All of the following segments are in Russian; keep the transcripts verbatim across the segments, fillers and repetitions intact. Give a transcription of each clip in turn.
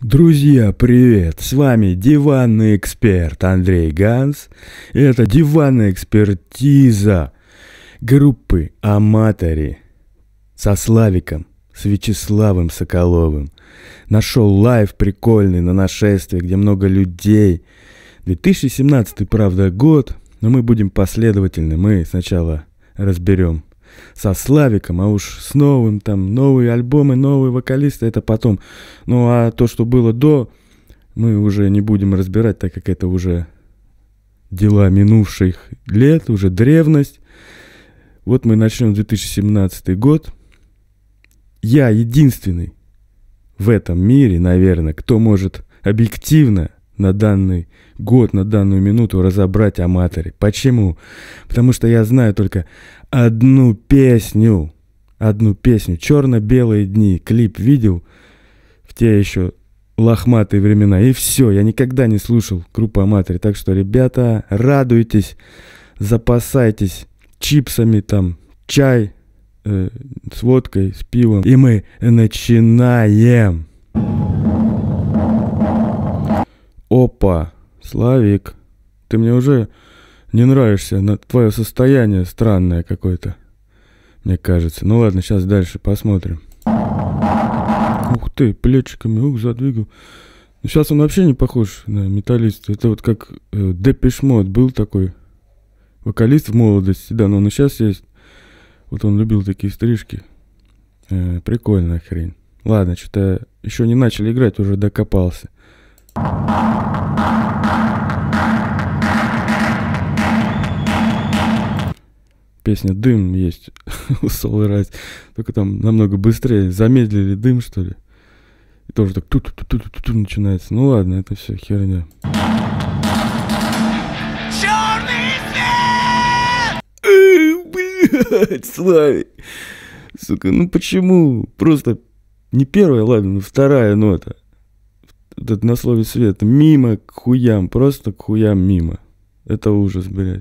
Друзья, привет! С вами диванный эксперт Андрей Ганс. И это диванная экспертиза группы Аматори со Славиком, с Вячеславом Соколовым. Нашел лайв прикольный на нашествии, где много людей. две тысячи семнадцатый, правда, год, но мы будем последовательны. Мы сначала разберем со Славиком, а уж с новым, там, новые альбомы, новые вокалисты, это потом. Ну, а то, что было до, мы уже не будем разбирать, так как это уже дела минувших лет, уже древность. Вот мы начнем две тысячи семнадцатый год. Я единственный в этом мире, наверное, кто может объективно на данный год, на данную минуту разобрать Аматори. Почему? Потому что я знаю только одну песню. Одну песню. «Черно-белые дни». Клип видел в те еще лохматые времена. И все. Я никогда не слушал группу Аматори. Так что, ребята, радуйтесь, запасайтесь чипсами, там, чай э, с водкой, с пивом. И мы начинаем. Опа, Славик, ты мне уже не нравишься, на твое состояние странное какое-то, мне кажется. Ну ладно, сейчас дальше посмотрим. Ух ты, плечиками, ух, задвигал. Ну, сейчас он вообще не похож на металлиста. Это вот как э, Депеш Мод был такой вокалист в молодости, да, но он и сейчас есть. Вот он любил такие стрижки. Э, прикольная хрень. Ладно, что-то еще не начали играть, уже докопался. Песня «Дым» есть у Soul Rise, только там намного быстрее. Замедлили дым, что ли. И тоже так ту-ту-ту-ту-ту начинается. Ну ладно, это все херня. Черный свет! Блять, Славик. Сука, ну почему? Просто не первая, ладно, но вторая нота. Это на слове свет. Мимо к хуям. Просто к хуям мимо. Это ужас, блядь.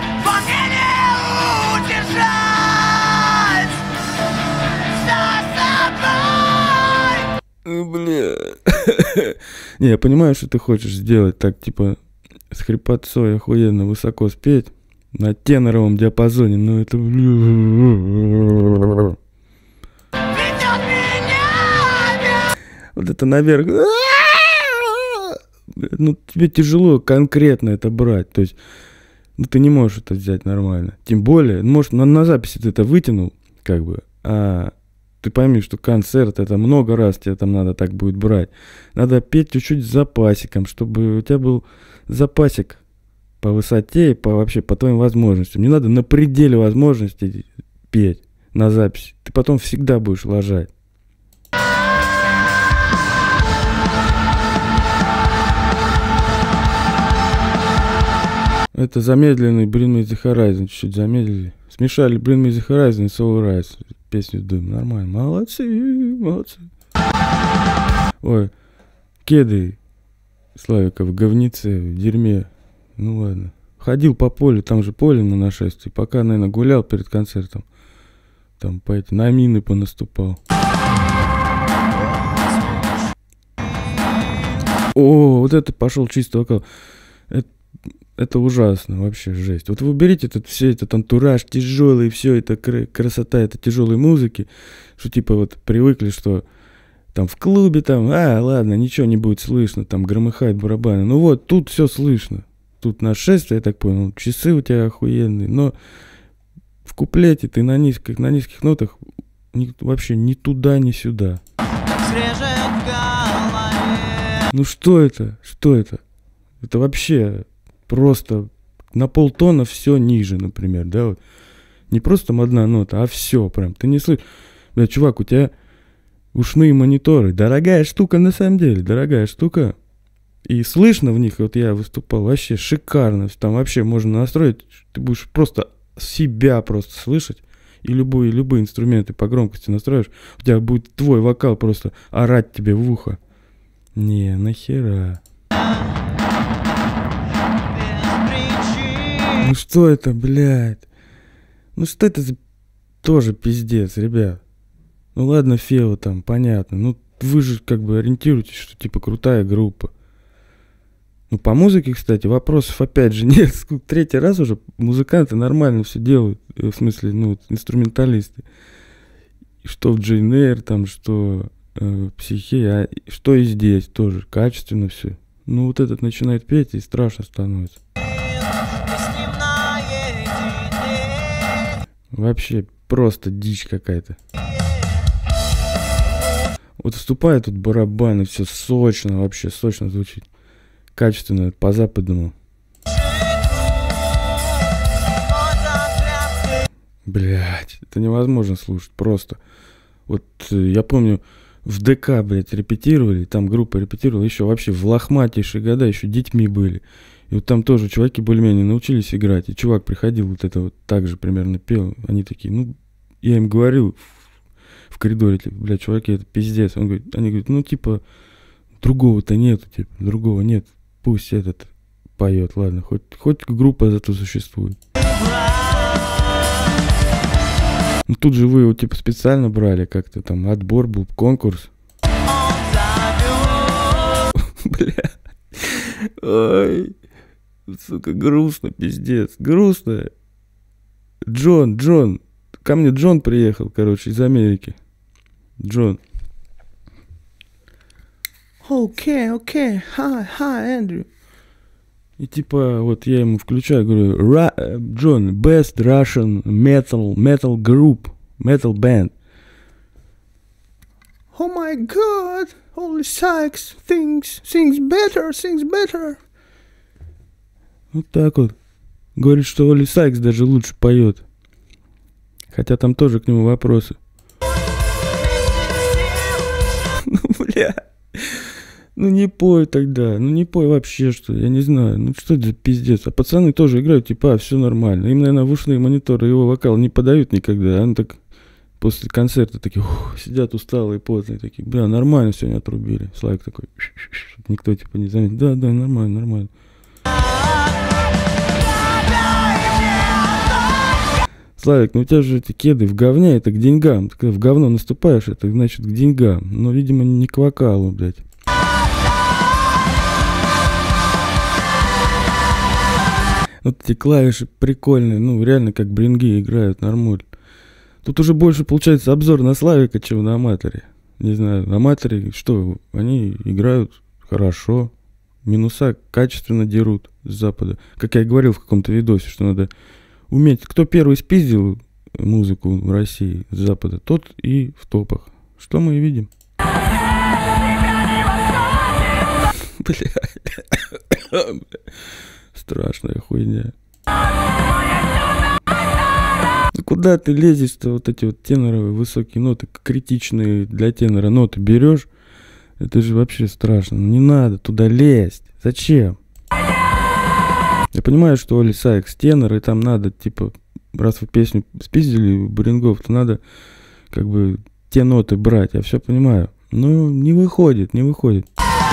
Бля. Не, я понимаю, что ты хочешь сделать так, типа, с хрипотцой охуенно высоко спеть на теноровом диапазоне, но это... Вот это наверх... Ну, тебе тяжело конкретно это брать. То есть, ну, ты не можешь это взять нормально. Тем более, может, на, на записи ты это вытянул, как бы, а ты пойми, что концерт, это много раз тебе там надо так будет брать. Надо петь чуть-чуть с запасиком, чтобы у тебя был запасик по высоте и по, вообще по твоим возможностям. Не надо на пределе возможностей петь на записи. Ты потом всегда будешь лажать. Это замедленный Bring Me The Horizon, чуть-чуть замедлили. Смешали Bring Me The Horizon и Soul Rise, песню «Дым». Нормально. Молодцы, молодцы. Ой, кеды Славика в говнице, в дерьме. Ну ладно. Ходил по полю, там же поле на нашествии. Пока, наверное, гулял перед концертом. Там по эти, на мины понаступал. О, вот это пошел чистый вокал. Это Это ужасно, вообще жесть. Вот вы берите этот, все этот антураж тяжелый, все это красота, это тяжелой музыки, что типа вот привыкли, что там в клубе там, а, ладно, ничего не будет слышно, там громыхает барабаны. Ну вот, тут все слышно. Тут нашествие, я так понял, часы у тебя охуенные, но в куплете ты на низких, на низких нотах ни, вообще ни туда, ни сюда. Ну что это? Что это? Это вообще... Просто на полтона все ниже, например, да, вот. Не просто там одна нота, а все прям. Ты не слышишь. Бля, чувак, у тебя ушные мониторы. Дорогая штука на самом деле, дорогая штука. И слышно в них, вот я выступал, вообще шикарно. Там вообще можно настроить, ты будешь просто себя просто слышать. И любые, любые инструменты по громкости настроишь. У тебя будет твой вокал просто орать тебе в ухо. Не, нахера. Ну что это, блядь? Ну что это за... Тоже пиздец, ребят. Ну ладно, Фео там, понятно. Ну вы же как бы ориентируетесь, что типа крутая группа. Ну, по музыке, кстати, вопросов опять же нет. Третий раз уже музыканты нормально все делают. В смысле, ну, инструменталисты. Что в Джейн Эйр, там, что э, Психе, а что и здесь тоже. Качественно все. Ну, вот этот начинает петь, и страшно становится. Вообще, просто дичь какая-то. Вот вступает тут барабан, и все сочно, вообще сочно звучит. Качественно, по-западному. Блять, это невозможно слушать, просто. Вот я помню, в ДК, блядь, репетировали, там группа репетировала, еще вообще в лохматейшие года, еще детьми были. И вот там тоже чуваки более-менее научились играть. И чувак приходил, вот это вот так же примерно пел. Они такие, ну, я им говорил в коридоре, типа, блядь, чуваки, это пиздец. Он говорит, они говорят, ну, типа, другого-то нету, типа, другого нет. Пусть этот поет, ладно, хоть, хоть группа зато существует. Ну, тут же вы его, типа, специально брали, как-то там, отбор был, конкурс. Бля. Ой. Сука, грустно, пиздец. Грустно. Джон, Джон. Ко мне Джон приехал, короче, из Америки. Джон. Окей, окей. Hi, hi, Andrew. И типа, вот я ему включаю, говорю, Джон, best Russian metal, metal group, metal band. Oh my god, Holy Sykes thinks, sings better, sings better. Вот так вот. Говорит, что Оли Сайкс даже лучше поет. Хотя там тоже к нему вопросы. Ну, бля. Ну, не пой тогда. Ну, не пой вообще, что я не знаю. Ну, что это за пиздец. А пацаны тоже играют, типа, а, все нормально. Им, наверное, в ушные мониторы его вокал не подают никогда. Они так после концерта такие, ух, сидят усталые, потные, такие, бля, нормально сегодня отрубили. Слайк такой, никто, типа, не заметит. Да, да, нормально, нормально. Славик, ну у тебя же эти кеды в говне, это к деньгам. Ты когда в говно наступаешь, это значит к деньгам. Но, видимо, не к вокалу, блядь. Вот эти клавиши прикольные, ну реально как бринги играют, нормально. Тут уже больше получается обзор на Славика, чем на Аматоре. Не знаю, на Аматоре, что, они играют хорошо. Минуса качественно дерут с Запада. Как я и говорил в каком-то видосе, что надо уметь, кто первый спиздил музыку в России с Запада, тот и в топах. Что мы и видим. Бля. Страшная хуйня. Ну куда ты лезешь-то, вот эти вот теноровые высокие ноты, критичные для тенора ноты берешь? Это же вообще страшно. Не надо туда лезть. Зачем? Я понимаю, что Оли Сайкс тенор, и там надо, типа, раз вы песню спиздили Брингов, то надо, как бы, те ноты брать. Я все понимаю. Но не выходит, не выходит.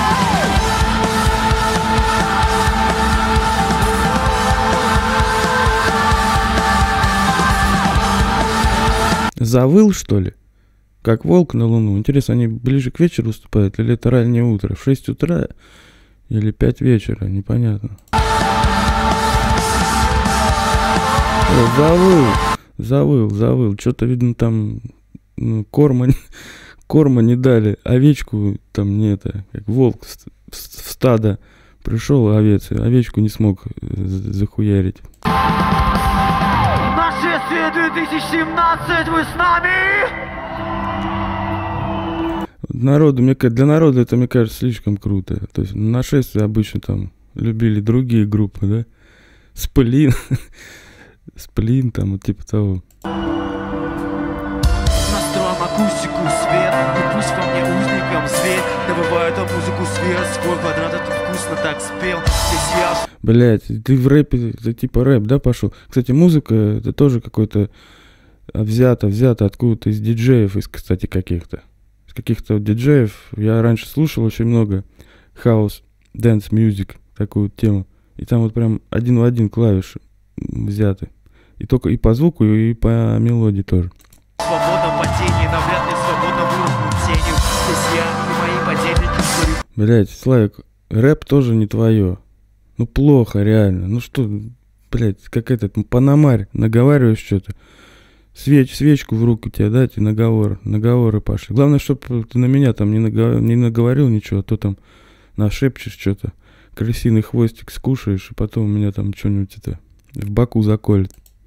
Завыл, что ли? Как волк на луну. Интересно, они ближе к вечеру выступают, или это раннее утро? В шесть утра или пять вечера? Непонятно. О, завыл, завыл, завыл. Что-то, видно, там ну, корма, корма не дали. Овечку там не это, как волк в стадо пришел, овец, овечку не смог захуярить. Нашествие две тысячи семнадцать, вы с нами? Народу, мне, для народа это, мне кажется, слишком круто. То есть нашествие обычно там любили другие группы, да? Сплин. Сплин там, вот типа того. Настроим акустику, свет, и пусть во мне узником зверь. Добывает эту музыку свет, свой квадрат, это вкусно так спел. Здесь я... Блять, ты в рэпе, ты типа рэп, да, пошел? Кстати, музыка, это тоже какой-то взято, взято откуда-то из диджеев, из, кстати, каких-то. Из каких-то диджеев. Я раньше слушал очень много хаус, dance music, такую вот тему. И там вот прям один в один клавиши взяты. И только и по звуку, и по мелодии тоже. Свободно по тени, навряд ли свободно вырву тенью. Здесь я Блять, Славик, рэп тоже не твое. Ну плохо, реально. Ну что, блять, как этот Панамарь, наговариваешь что-то. Свеч, свечку в руку тебе дать и наговор. Наговоры пошли. Главное, чтобы ты на меня там не, наго, не наговорил ничего, а то там нашепчешь что-то. Крысиный хвостик скушаешь, и потом у меня там что-нибудь это в боку заколет.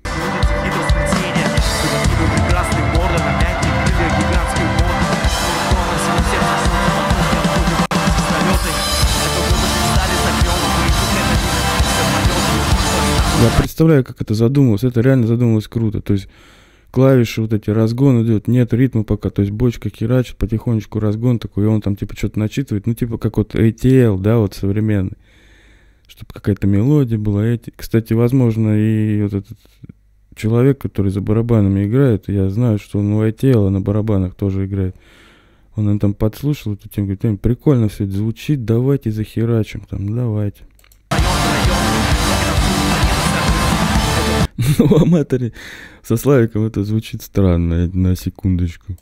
Я представляю, как это задумалось. Это реально задумалось круто. То есть клавиши, вот эти, разгон идет, нет ритма пока. То есть бочка херачит, потихонечку разгон такой, и он там типа что-то начитывает. Ну типа как вот эй ти эл, да, вот современный. Чтобы какая-то мелодия была. Эти. Кстати, возможно, и вот этот человек, который за барабанами играет, я знаю, что он у эй ти эл на барабанах тоже играет. Он, он там подслушал эту тему, говорит, прикольно все это звучит, давайте захерачим там, давайте. Ну, аматоре со Славиком это звучит странно, на секундочку.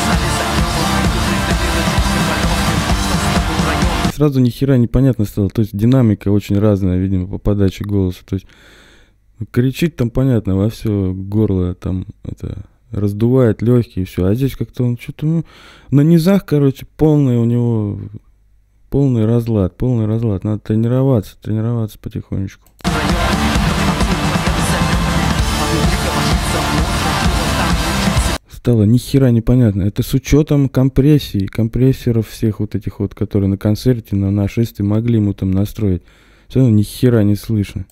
Сразу ни хера непонятно стало, то есть динамика очень разная, видимо, по подаче голоса. То есть кричит там, понятно, во все горло, там, это, раздувает легкие и все. А здесь как-то он что-то, ну, на низах, короче, полный у него, полный разлад, полный разлад. Надо тренироваться, тренироваться потихонечку. Стало ни хера непонятно. Это с учетом компрессии, компрессоров всех вот этих вот, которые на концерте, на нашествии могли ему там настроить. Все равно ни хера не слышно.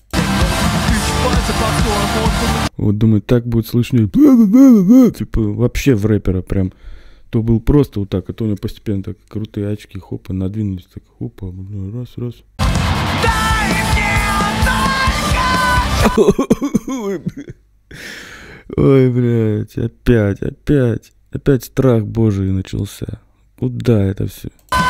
Вот думаю, так будет слышно. Типа вообще в рэпера прям. То был просто вот так, а то у него постепенно так крутые очки, хопа, надвинулись, так, хопа, раз, раз. Ой, блядь, опять, опять, опять страх Божий начался. Куда это все?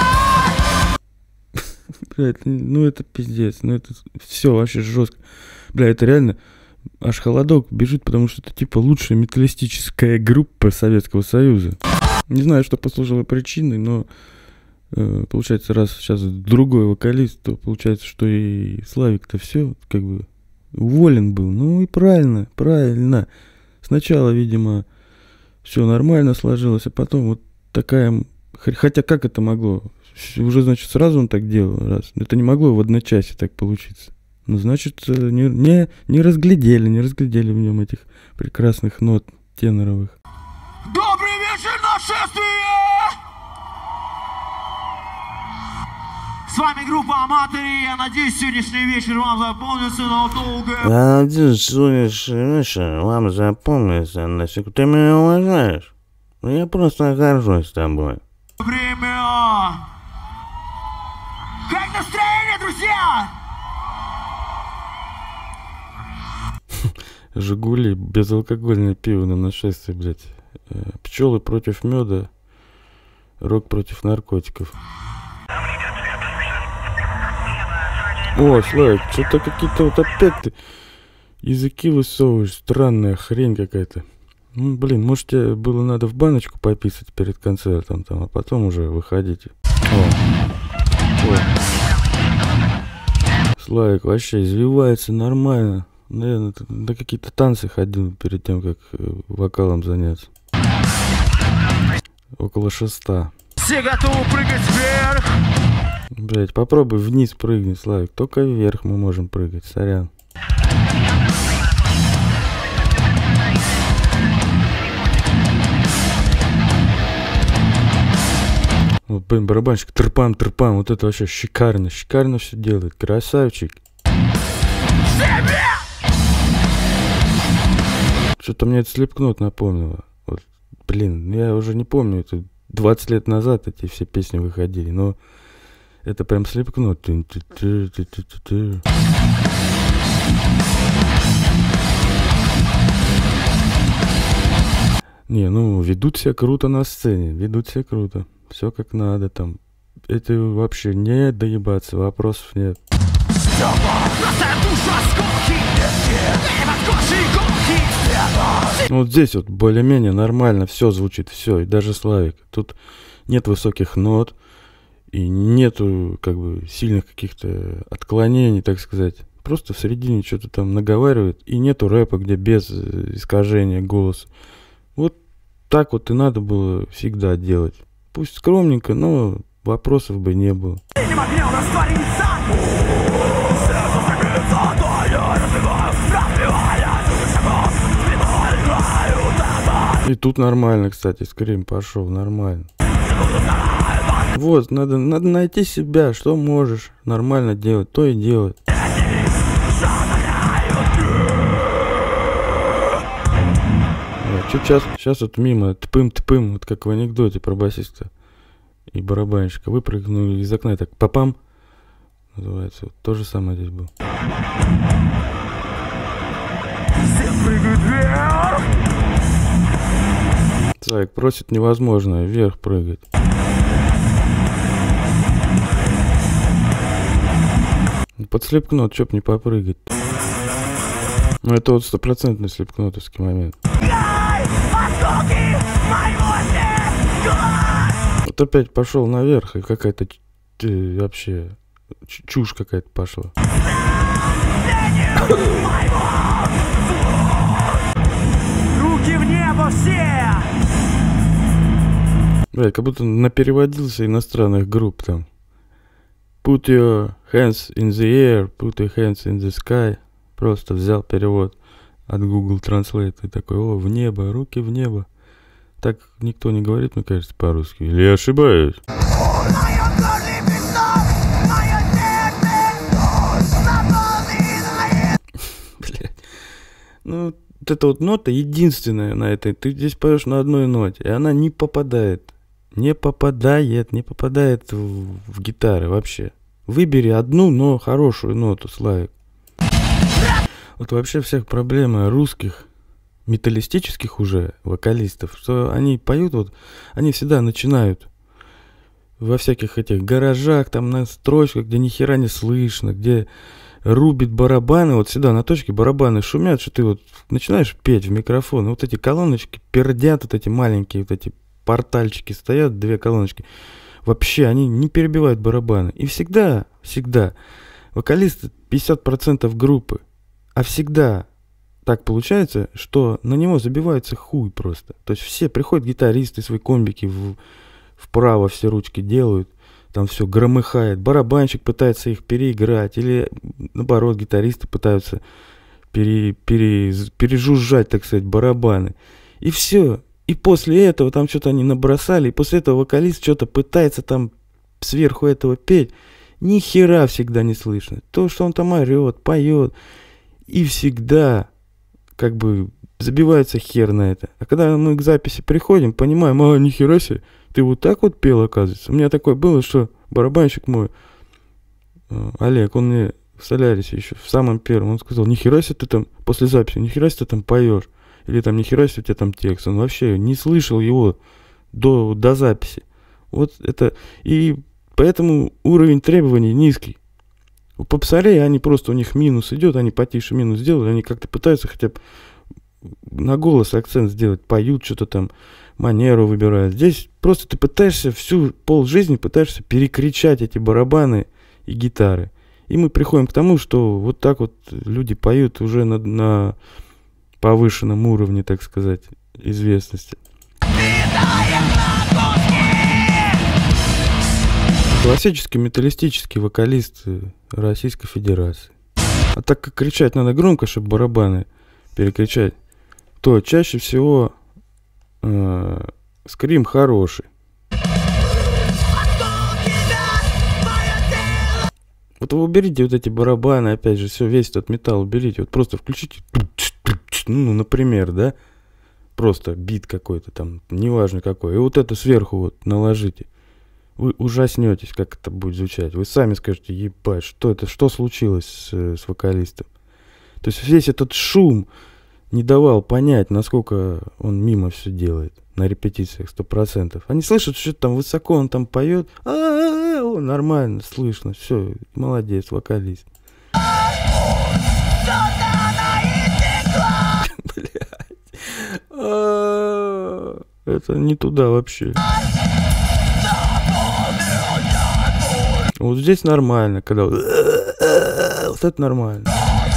Блядь, ну это пиздец, ну это все вообще жестко. Бля, это реально аж холодок бежит, потому что это типа лучшая металлистическая группа Советского Союза. Не знаю, что послужило причиной, но э, получается, раз сейчас другой вокалист, то получается, что и Славик-то все как бы уволен был. Ну и правильно, правильно. Сначала, видимо, все нормально сложилось, а потом вот такая... Хотя как это могло? Уже, значит, сразу он так делал. Раз. Это не могло в одночасье так получиться. Ну, значит, не, не, не разглядели, не разглядели в нем этих прекрасных нот теноровых. Добрый вечер, нашествие! С вами группа Аматори. Я надеюсь, сегодняшний вечер вам запомнится надолго. Я надеюсь, сегодняшний вечер вам запомнится на секунду. Ты меня уважаешь? Я просто горжусь тобой. Время! Как настроение, друзья? Жигули, безалкогольное пиво на нашествие, блядь. Пчелы против меда, рок против наркотиков. О, Славик, что-то какие-то вот опять ты языки высовываешь, странная хрень какая-то. Ну, блин, может тебе было надо в баночку пописать перед концертом, там, а потом уже выходите. О. О. Славик вообще извивается нормально. Наверное, на какие-то танцы ходил перед тем, как вокалом заняться. Около шеста. Все готовы прыгать вверх? Блять, попробуй вниз прыгни, Славик. Только вверх мы можем прыгать, сорян. Вот, блин, барабанщик, трпам, трпам. Вот это вообще шикарно, шикарно все делает. Красавчик. Что-то мне это Slipknot напомнило. Вот, блин, я уже не помню, это двадцать лет назад эти все песни выходили, но это прям Slipknot. Не, ну, ведут себя круто на сцене, ведут себя круто. Все как надо там. Это вообще не доебаться, вопросов нет. Ну, вот здесь вот более-менее нормально все звучит, все, и даже Славик. Тут нет высоких нот, и нету как бы сильных каких-то отклонений, так сказать. Просто в середине что-то там наговаривает, и нету рэпа, где без искажения голоса. Вот так вот и надо было всегда делать. Пусть скромненько, но вопросов бы не было. И тут нормально, кстати, скрим пошел, нормально. Вот, надо, надо найти себя, что можешь нормально делать, то и делать. Сейчас, сейчас вот мимо, тпым-тпым, вот как в анекдоте про басиста и барабанщика, выпрыгнули из окна и так папам, называется, вот то же самое здесь было. Все прыгают вверх! Славик просит невозможно, вверх прыгать. Под слепкнот, чё б не попрыгать. Ну это вот стопроцентный слепкнотовский момент. Вот опять пошел наверх, и какая-то вообще чушь какая-то пошла. Руки в небо все! Блядь, как будто напереводился иностранных групп там. Put your hands in the air, put your hands in the sky. Просто взял перевод от Google Translate и такой: о, в небо, руки в небо. Так никто не говорит, мне кажется, по-русски. Или я ошибаюсь? Блядь. Ну, вот эта вот нота единственная на этой. Ты здесь поешь на одной ноте, и она не попадает. Не попадает, не попадает в, в гитары вообще. Выбери одну, но хорошую ноту, Славик. Вот вообще всех проблема русских, металлистических уже вокалистов, что они поют, вот, они всегда начинают во всяких этих гаражах, там на строчках, где ни хера не слышно, где рубит барабаны, вот всегда на точке барабаны шумят, что ты вот начинаешь петь в микрофон, и вот эти колоночки пердят, вот эти маленькие, вот эти портальчики стоят, две колоночки, вообще они не перебивают барабаны. И всегда, всегда вокалист пятьдесят процентов группы, а всегда так получается, что на него забивается хуй просто. То есть все приходят гитаристы, свои комбики в, вправо все ручки делают, там все громыхает, барабанщик пытается их переиграть, или наоборот гитаристы пытаются пере, пере, пережужжать, так сказать, барабаны. И все. И после этого там что-то они набросали, и после этого вокалист что-то пытается там сверху этого петь. Ни хера всегда не слышно. То, что он там орет, поет. И всегда как бы забивается хер на это. А когда мы к записи приходим, понимаем: а, ни хера себе, ты вот так вот пел, оказывается. У меня такое было, что барабанщик мой, Олег, он мне в Солярисе еще, в самом первом, он сказал: ни хера себе ты там, после записи, ни хера себе ты там поешь. Или там, ни хера себе у тебя там текст. Он вообще не слышал его до, до записи. Вот это. И поэтому уровень требований низкий. У попсарей они просто, у них минус идет, они потише минус делают, они как-то пытаются хотя бы на голос акцент сделать, поют что-то там, манеру выбирают. Здесь просто ты пытаешься всю полжизни пытаешься перекричать эти барабаны и гитары. И мы приходим к тому, что вот так вот люди поют уже на, на повышенном уровне, так сказать, известности. Классический металлистический вокалист Российской Федерации. А так как кричать надо громко, чтобы барабаны перекричать, то чаще всего э, скрим хороший. Вот вы уберите вот эти барабаны, опять же, все, весь этот металл уберите. Вот просто включите, ну, например, да, просто бит какой-то там, неважно какой. И вот это сверху вот наложите. Вы ужаснетесь, как это будет звучать. Вы сами скажете: ебать, что это, что случилось с, с вокалистом. То есть весь этот шум не давал понять, насколько он мимо все делает. На репетициях сто процентов. Они слышат, что там высоко он там поет. А-а-а, о, нормально, слышно. Все, молодец, вокалист. Это не туда вообще. Вот здесь нормально, когда вот это нормально.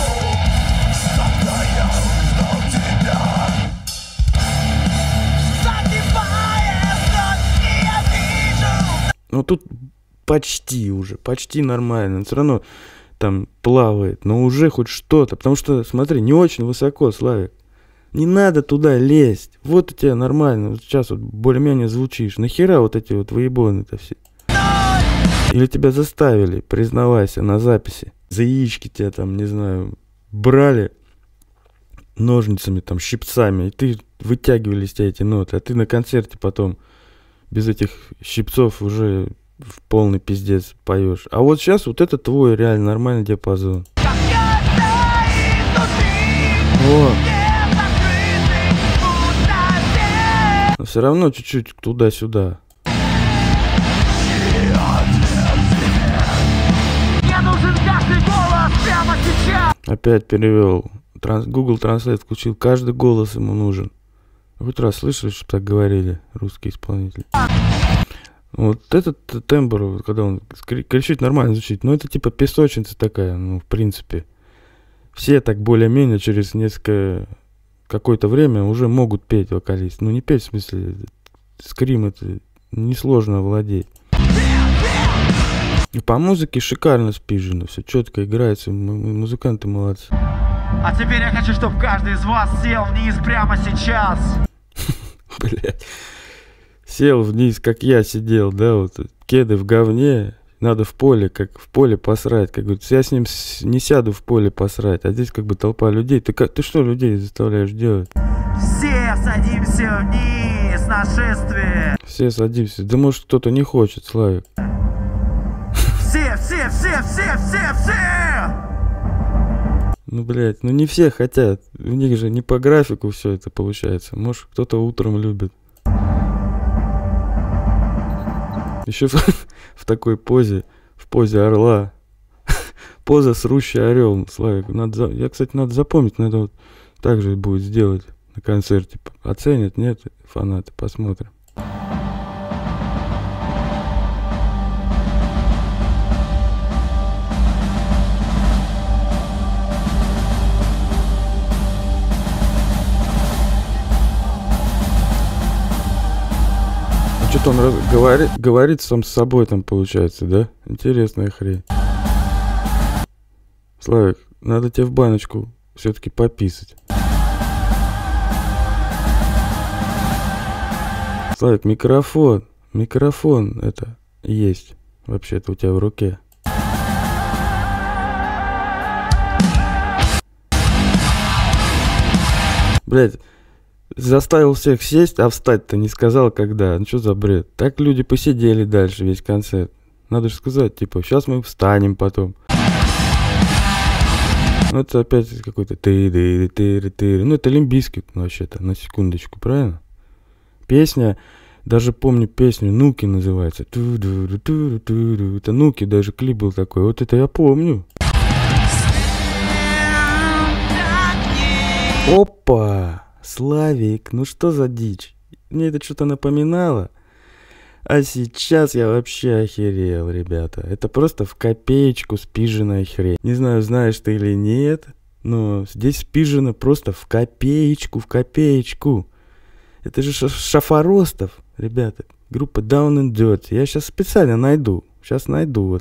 Ну тут почти уже, почти нормально. Все равно там плавает, но уже хоть что-то. Потому что, смотри, не очень высоко, Славик. Не надо туда лезть. Вот у тебя нормально. Вот сейчас вот более-менее звучишь. Нахера вот эти вот выебоны-то все? Или тебя заставили, признавайся, на записи. За яички тебя там, не знаю, брали ножницами, там, щипцами. И ты вытягивали из тебя эти ноты. А ты на концерте потом без этих щипцов уже в полный пиздец поешь. А вот сейчас вот это твой реально нормальный диапазон. О. Но все равно чуть-чуть туда-сюда. Опять перевел. Транс... Google Translate включил. Каждый голос ему нужен. Хоть раз слышали, что так говорили русские исполнители? Вот этот тембр, когда он кричит, нормально звучит. Но это типа песочница такая, ну, в принципе. Все так более-менее через несколько... какое-то время уже могут петь вокалисты. Ну, не петь, в смысле, скрим это несложно овладеть. И по музыке шикарно спижено, все четко играется, музыканты молодцы. А теперь я хочу, чтобы каждый из вас сел вниз прямо сейчас. Блять. Сел вниз, как я сидел, да, вот, кеды в говне, надо в поле, как в поле посрать, как говорится, я с ним с... не сяду в поле посрать, а здесь как бы толпа людей, ты, как... ты что людей заставляешь делать? Все садимся вниз, нашествие. Все садимся, да может кто-то не хочет, Славик. Все, все, все, все, все, все! Ну, блядь, ну не все хотят. У них же не по графику все это получается. Может, кто-то утром любит. Еще в, в такой позе, в позе орла. Поза срущий орел, Славик. Надо, я, кстати, надо запомнить, надо вот так же будет сделать на концерте. Оценят, нет, фанаты, посмотрим. Что-то он раз... говорит, говорит сам с собой там получается, да? Интересная хрень. Славик, надо тебе в баночку все-таки пописать. Славик, микрофон. Микрофон это есть. Вообще-то у тебя в руке. Блять. Заставил всех сесть, а встать-то не сказал когда. Ну что за бред? Так люди посидели дальше весь концерт. Надо же сказать, типа, сейчас мы встанем потом. Ну это опять какой-то ты-ты-ты-ты-ты. Ну это Limp Bizkit вообще-то, на секундочку, правильно? Песня, даже помню песню, Нуки называется. Ту-ду-ду-ду-ду-ду. Это Нуки, даже клип был такой. Вот это я помню. Опа! Славик, ну что за дичь? Мне это что-то напоминало. А сейчас я вообще охерел, ребята. Это просто в копеечку спиженная хрень. Не знаю, знаешь ты или нет, но здесь спижено просто в копеечку, в копеечку. Это же Шафаростов, ребята. Группа Down and Dirty. Я сейчас специально найду. Сейчас найду вот.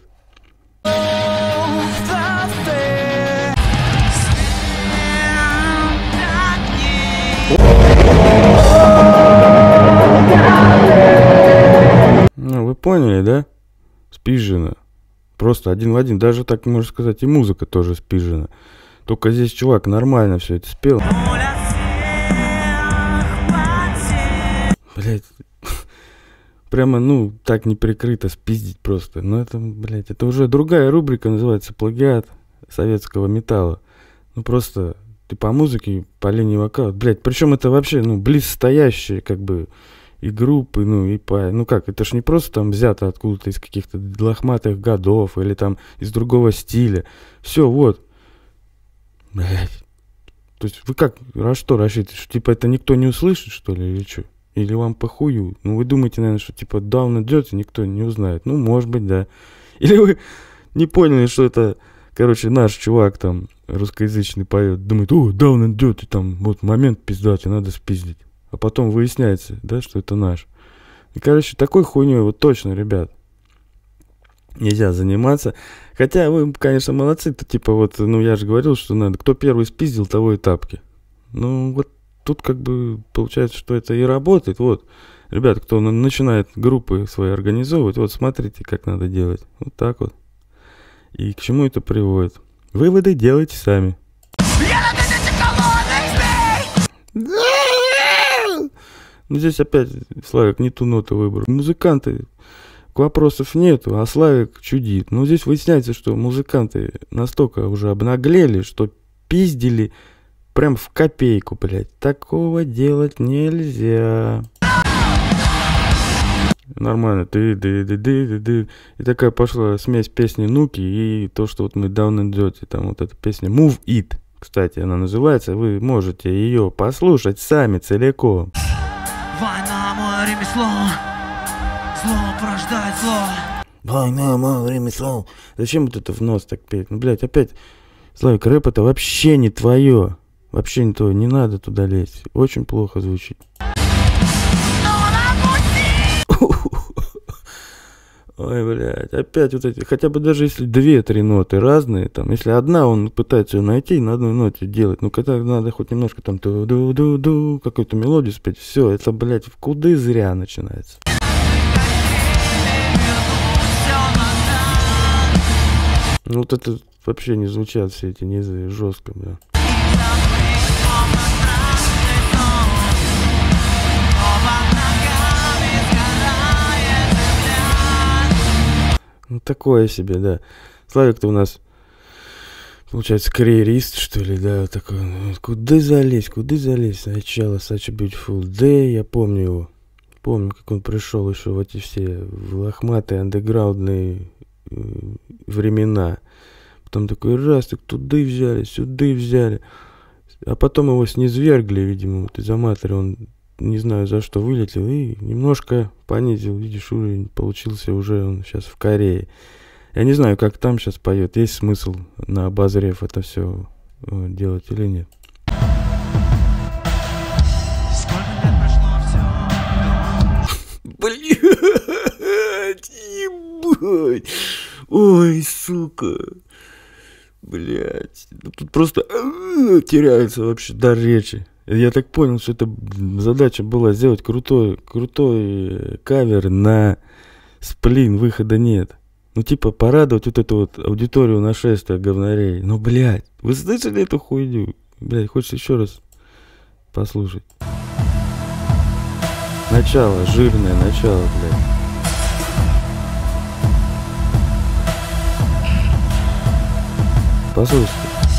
Ну, вы поняли, да? Спижено. Просто один в один. Даже так можно сказать, и музыка тоже спижена. Только здесь чувак нормально все это спел. Блять. Прямо, ну, так неприкрыто спиздить просто. Ну, это, блять, это уже другая рубрика, называется плагиат советского металла. Ну, просто ты по музыке, по линии вокала. Блять, причем это вообще, ну, близстоящие, как бы, и группы, ну, и по... Ну, как, это ж не просто там взято откуда-то из каких-то лохматых годов или там из другого стиля. Все, вот. Блять. То есть вы как, а что рассчитываете? Что, типа, это никто не услышит, что ли, или что? Или вам похую? Ну, вы думаете, наверное, что, типа, Down and Dirty никто не узнает. Ну, может быть, да. Или вы не поняли, что это, короче, наш чувак там русскоязычный поет, думает, о, да, он идет, и там вот момент пиздатый, надо спиздить. А потом выясняется, да, что это наш. И, короче, такой хуйней вот точно, ребят, нельзя заниматься. Хотя вы, конечно, молодцы-то, типа вот, ну я же говорил, что надо, кто первый спиздил, того и тапки. Ну вот тут как бы получается, что это и работает. Вот, ребят, кто начинает группы свои организовывать, вот смотрите, как надо делать. Вот так вот. И к чему это приводит? Выводы делайте сами. Ну здесь опять Славик не ту ноту выбрал. Музыканты, вопросов нету, а Славик чудит. Но здесь выясняется, что музыканты настолько уже обнаглели, что пиздили прям в копейку, блядь. Такого делать нельзя. Нормально. Ты, ты, ты, ты, ты, ты. И такая пошла смесь песни Нуки и то, что вот мы Down and Dirty. Там вот эта песня Move It, кстати, она называется. Вы можете ее послушать сами целиком. Война, мое ремесло, зло порождает зло. Война, мое ремесло. Зачем вот это в нос так петь? Ну, блядь, опять, Славик, рэп это вообще не твое. Вообще не твое, не надо туда лезть. Очень плохо звучит. Ой, блядь, опять вот эти, хотя бы даже если две-три ноты разные, там, если одна, он пытается ее найти, на одной ноте делать, ну, когда надо хоть немножко там ду-ду-ду-ду, какую-то мелодию спеть, все, это, блядь, в куды зря начинается. Ну, вот это вообще не звучат все эти низы жестко, бля. Ну, такое себе, да. Славик-то у нас, получается, карьерист, что ли, да, такой. Ну, куда залезть, куда залезть? Начало Such a Beautiful Day, я помню его. Помню, как он пришел еще в эти все в лохматые андеграундные э, времена. Потом такой, раз, так туда взяли, сюда взяли. А потом его снизвергли, видимо, вот из Аматори он, не знаю за что, вылетел и немножко понизил, видишь, уровень получился уже он сейчас в Корее. Я не знаю, как там сейчас поет, есть смысл на обозрев это все делать или нет. Блять, ебать, ой, сука. Блять, тут просто теряется вообще дар речи. Я так понял, что это задача была сделать крутой, крутой кавер на Сплин, выхода нет. Ну типа порадовать вот эту вот аудиторию нашествия говнарей. Ну блять, вы слышали эту хуйню? Блять, хочется еще раз послушать. Начало, жирное начало, блять. Послушайте.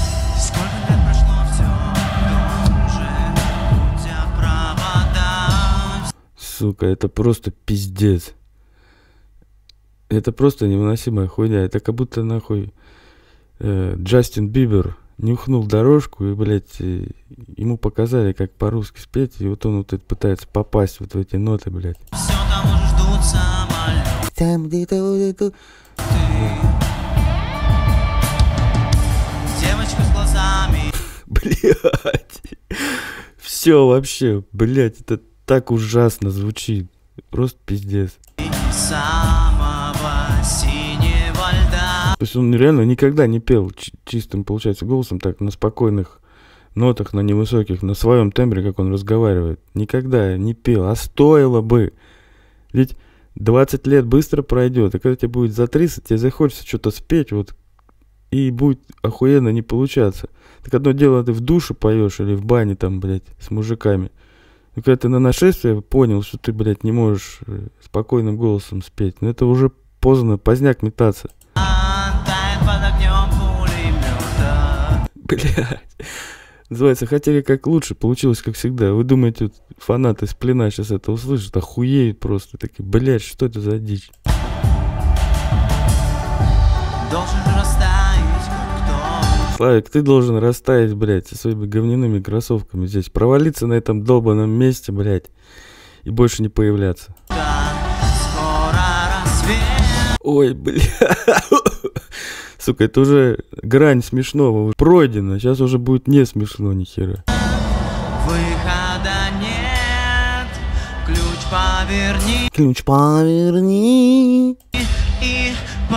Сука, это просто пиздец. Это просто невыносимая хуйня. Это как будто нахуй э, Джастин Бибер нюхнул дорожку и, блядь, э, ему показали, как по-русски спеть, и вот он вот это пытается попасть вот в эти ноты, блядь. Все там уже ждут самолет. Там где-то вот это... Девочка с глазами. Блядь. Все вообще, блядь, это так ужасно звучит. Просто пиздец. Самого синего льда. То есть он реально никогда не пел ч- чистым, получается, голосом так, на спокойных нотах, на невысоких, на своем тембре, как он разговаривает. Никогда не пел, а стоило бы. Ведь двадцать лет быстро пройдет, и когда тебе будет за тридцать, тебе захочется что-то спеть, вот, и будет охуенно не получаться. Так одно дело, ты в душе поешь или в бане там, блядь, с мужиками. И когда ты на нашествие понял, что ты, блядь, не можешь спокойным голосом спеть, ну это уже поздно, поздняк метаться. Блядь. Называется, хотели как лучше, получилось как всегда. Вы думаете, вот, фанаты Сплина сейчас это услышат, охуеют просто. Такие, блядь, что это за дичь? Должен растаять, как кто. Славик, ты должен растаять, блядь, со своими говняными кроссовками здесь. Провалиться на этом долбаном месте, блядь, и больше не появляться. Скоро рассвет. Ой, бля. Сука, это уже грань смешного пройдена. Сейчас уже будет не смешно ни хера. Выхода нет, ключ поверни. Ключ поверни. И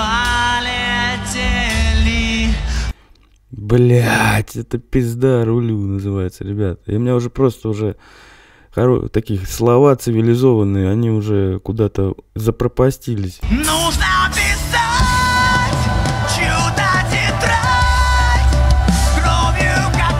полетели. Блять, это пизда рулю называется, ребят. И у меня уже просто уже хоро... таких слова цивилизованные, они уже куда-то запропастились. Нужно писать чью-то тетрадь, кровью как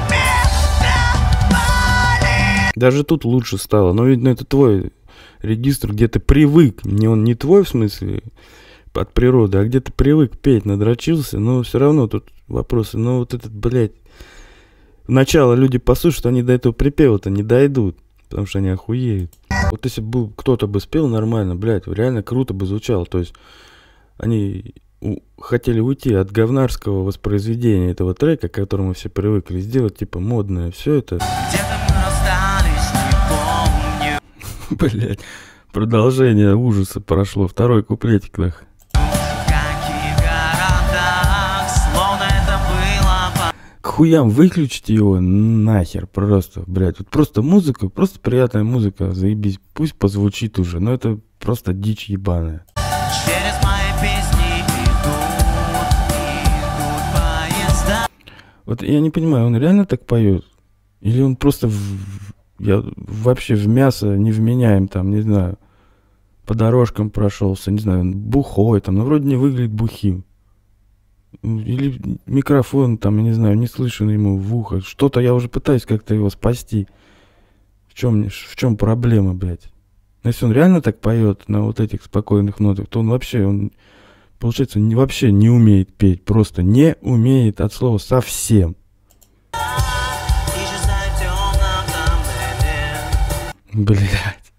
метрополит. Даже тут лучше стало. Но, видно, это твой регистр, где ты привык. Не он не твой, в смысле, от природы, а где ты привык петь, надрочился. Но все равно тут вопросы. Но вот этот, блядь, начало люди послушают, они до этого припева-то не дойдут. Потому что они охуеют. Вот если бы кто-то бы спел нормально, блядь, реально круто бы звучало. То есть они у- хотели уйти от говнарского воспроизведения этого трека, к которому все привыкли, сделать типа модное. Все это... Где-то мы расстались, не помню. Блядь, продолжение ужаса прошло. Второй куплетик, нах. В каких городах, словно это было по... К хуям выключите его нахер просто, блядь. Вот просто музыка, просто приятная музыка, заебись. Пусть позвучит уже, но это просто дичь ебаная. Через мои песни идут, идут поезда. Вот я не понимаю, он реально так поет? Или он просто в... я вообще в мясо не вменяем там, не знаю, по дорожкам прошелся, не знаю, бухой там, но вроде не выглядит бухим. Или микрофон там, я не знаю, не слышен ему в ухо. Что-то я уже пытаюсь как-то его спасти. В чем, в чем проблема, блядь? Если он реально так поет на вот этих спокойных нотах, то он вообще, он, получается, не, вообще не умеет петь. Просто не умеет от слова совсем. Исчезай в темном тоннеле. Блядь.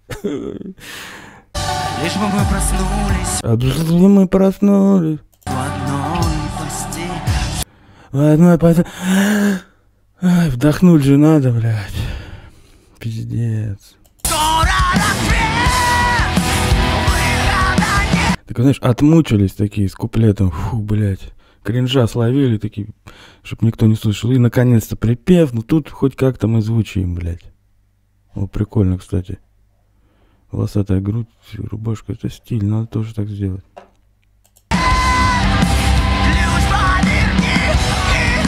Лишь бы мы проснулись А мы проснулись. в одной постели. В одной постели. Ай, вдохнуть же надо, блядь. Пиздец. Скоро рассвет, выхода нет. Так, знаешь, отмучились такие с куплетом. Фу, блядь. Кринжа словили такие, чтоб никто не слышал. И, наконец-то, припев. Ну, тут хоть как-то мы звучим, блядь. О, прикольно, кстати. Волосатая грудь, рубашка. Это стиль, надо тоже так сделать. Ключ поверни и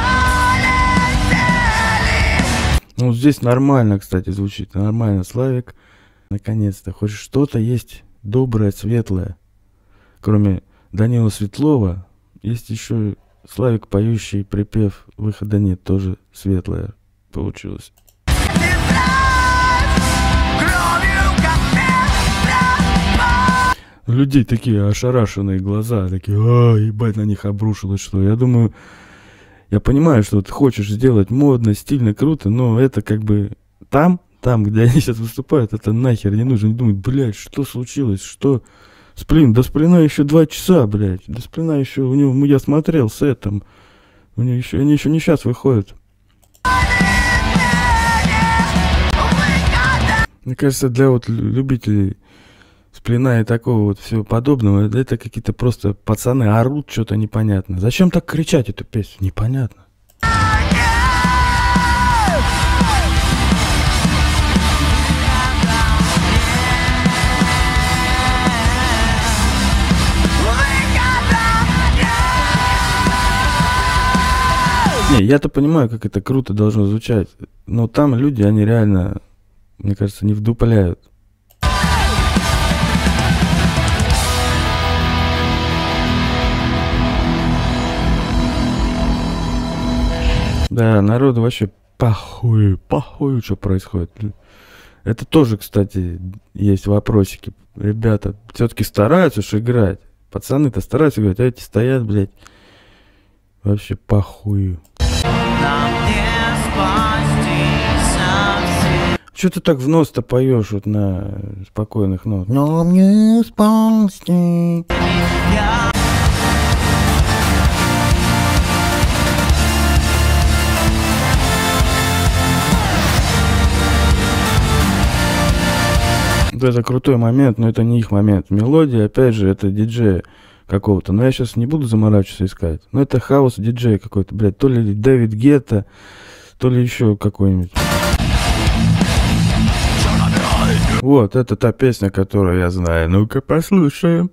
полетели. Ну, вот здесь нормально, кстати, звучит. Нормально, Славик. Наконец-то. Хоть что-то есть доброе, светлое. Кроме Данила Светлова, есть еще Славик, поющий припев «Выхода нет», тоже светлое получилось. Кровью как метрополит. У людей такие ошарашенные глаза, такие, а, ебать, на них обрушилось что. Я думаю, я понимаю, что ты хочешь сделать модно, стильно, круто, но это как бы там, там, где они сейчас выступают, это нахер не нужно. Они думают, блядь, что случилось, что... Сплин, до Сплина еще два часа, блядь. До Сплина еще, у него, я смотрел с этим. У него еще, они еще не сейчас выходят. Мне кажется, для вот любителей Сплина и такого вот всего подобного, это какие-то просто пацаны орут что-то непонятно. Зачем так кричать эту песню? Непонятно. Не, я-то понимаю, как это круто должно звучать, но там люди, они реально, мне кажется, не вдупляют. Да, народу вообще похуй, похуй, что происходит. Это тоже, кстати, есть вопросики. Ребята все-таки стараются же играть. Пацаны-то стараются играть, а эти стоят, блядь, вообще похуй. Че ты так в нос-то поешь вот на спокойных нот? Но мне спасти. Это крутой момент, но это не их момент. Мелодия, опять же, это диджея. какого-то, но я сейчас не буду заморачиваться искать. Но это хаос-диджей какой-то, блядь, то ли Дэвид Гетта, то ли еще какой-нибудь. Вот, это та песня, которую я знаю. Ну-ка, послушаем.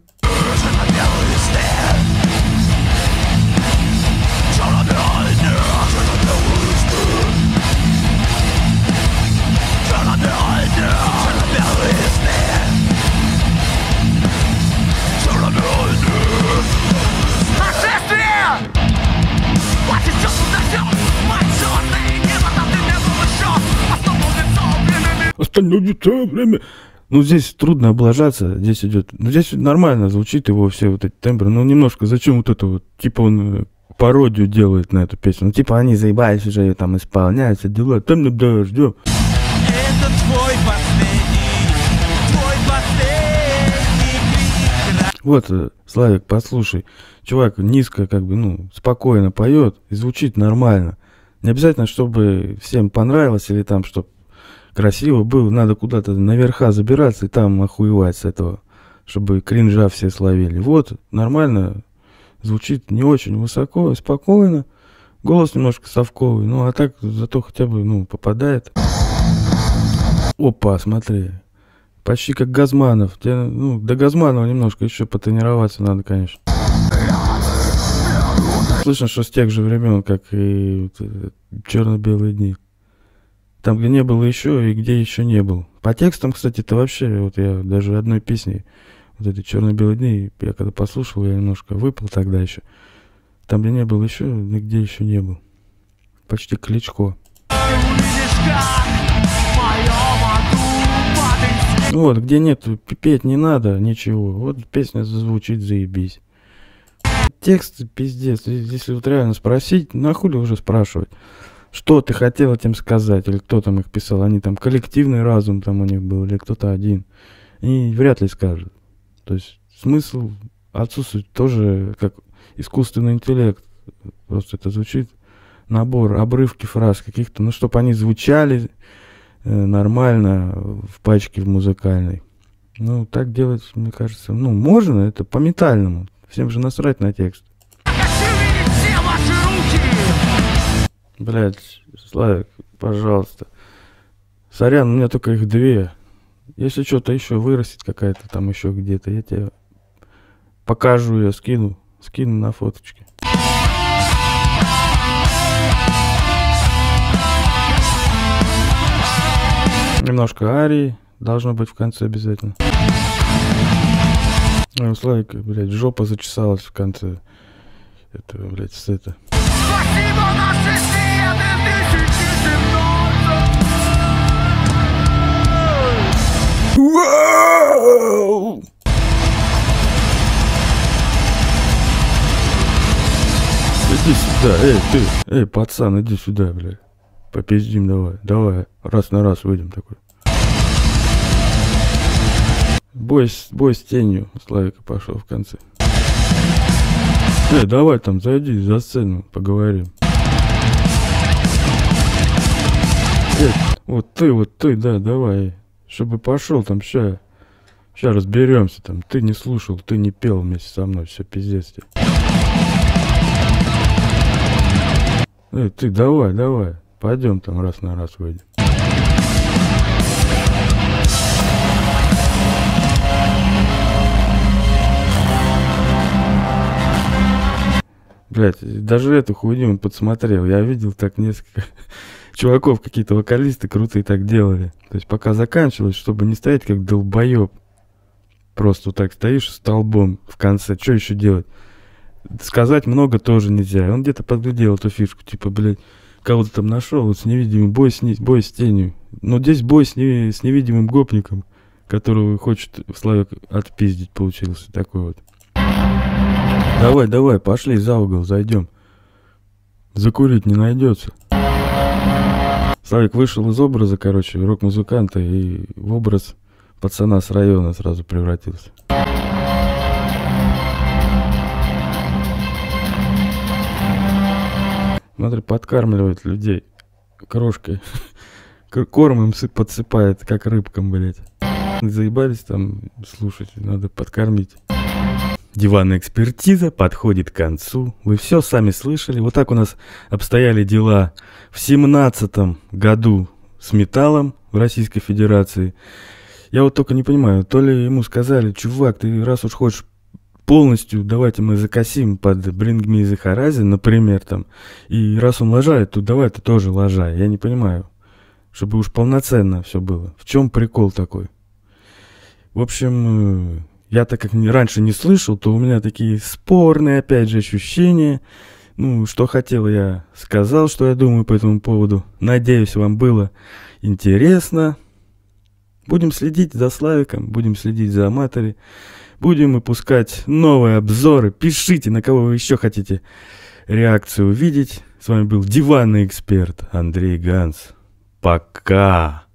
Остановится время. Ну, здесь трудно облажаться, здесь идет. Ну, здесь нормально звучит его все вот эти тембры. Ну, немножко, зачем вот это вот, типа он пародию делает на эту песню. Ну, типа они заебались уже ее там исполняют, все дела. Там, ну, да, ждем. Это твой последний, твой последний крик. Вот, Славик, послушай. Чувак низко, как бы, ну, спокойно поет и звучит нормально. Не обязательно, чтобы всем понравилось или там, чтобы красиво было, надо куда-то наверха забираться и там охуевать с этого, чтобы кринжа все словили. Вот, нормально, звучит не очень высоко, спокойно, голос немножко совковый, ну а так зато хотя бы, ну, попадает. Опа, смотри, почти как Газманов. Тебе, ну, до Газманова немножко еще потренироваться надо, конечно. Слышно, что с тех же времен, как и черно-белые дни. Там, где не было еще и где еще не был. По текстам, кстати, это вообще, вот я даже одной песни, вот эти черно-белые дни, я когда послушал, я немножко выпал тогда еще. Там, где не был еще, нигде еще не был. Почти Кличко. Ну вот, где нету, петь не надо, ничего. Вот песня зазвучит, заебись. Текст пиздец. Если вот реально спросить, нахуй ли уже спрашивать? Что ты хотел этим сказать? Или кто там их писал? Они там коллективный разум там у них был, или кто-то один. И вряд ли скажут. То есть смысл отсутствует тоже как искусственный интеллект. Просто это звучит набор, обрывки фраз каких-то. Ну, чтобы они звучали э, нормально в пачке в музыкальной. Ну, так делать, мне кажется, ну, можно, это по-метальному. Всем же насрать на текст. Блять, Славик, пожалуйста. Сорян, у меня только их две. Если что-то еще вырастет какая-то там еще где-то, я тебе покажу ее, скину. Скину на фоточке. Немножко арии должно быть в конце обязательно. Ну, Славик, блядь, жопа зачесалась в конце. Это, блядь, с это. Спасибо, наши светы, тысячи Вау! Иди сюда, эй, ты, эй, пацан, иди сюда, блядь. Попиздим давай, давай, раз на раз выйдем такой. Бой с, бой с тенью Славика пошел в конце. Эй, давай там, зайди за сцену, поговорим. Эй, вот ты, вот ты, да, давай. Чтобы пошел там, ща. Ща разберемся там. Ты не слушал, ты не пел вместе со мной, все пиздец тебе. Эй, ты давай, давай. Пойдем там раз на раз выйдем. Блять, даже эту хуйню он подсмотрел. Я видел так несколько чуваков, какие-то вокалисты крутые так делали. То есть пока заканчивалось, чтобы не стоять как долбоеб. Просто вот так стоишь столбом в конце. Что еще делать? Сказать много тоже нельзя. Он где-то подглядел эту фишку. Типа, блядь, кого-то там нашел. Вот с невидимым бой с, не, бой с тенью. Но здесь бой с, не, с невидимым гопником, которого хочет Славик отпиздить, получился. Такой вот. Давай, давай, пошли за угол, зайдем. Закурить не найдется. Славик вышел из образа, короче, рок-музыканта, и в образ пацана с района сразу превратился. Смотри, подкармливает людей крошкой. Корм им подсыпает, как рыбкам, блять. Заебались там слушать, надо подкормить. Диванная экспертиза подходит к концу. Вы все сами слышали. Вот так у нас обстояли дела в семнадцатом году с металлом в Российской Федерации. Я вот только не понимаю, то ли ему сказали: чувак, ты раз уж хочешь полностью, давайте мы закосим под Bring Me The Horizon, например, там, и раз он лажает, то давай ты тоже лажай. Я не понимаю, чтобы уж полноценно все было. В чем прикол такой? В общем, я так как раньше не слышал, то у меня такие спорные, опять же, ощущения. Ну, что хотел, я сказал, что я думаю по этому поводу. Надеюсь, вам было интересно. Будем следить за Славиком, будем следить за Аматори. Будем выпускать новые обзоры. Пишите, на кого вы еще хотите реакцию увидеть. С вами был диванный эксперт Андрей Ганс. Пока!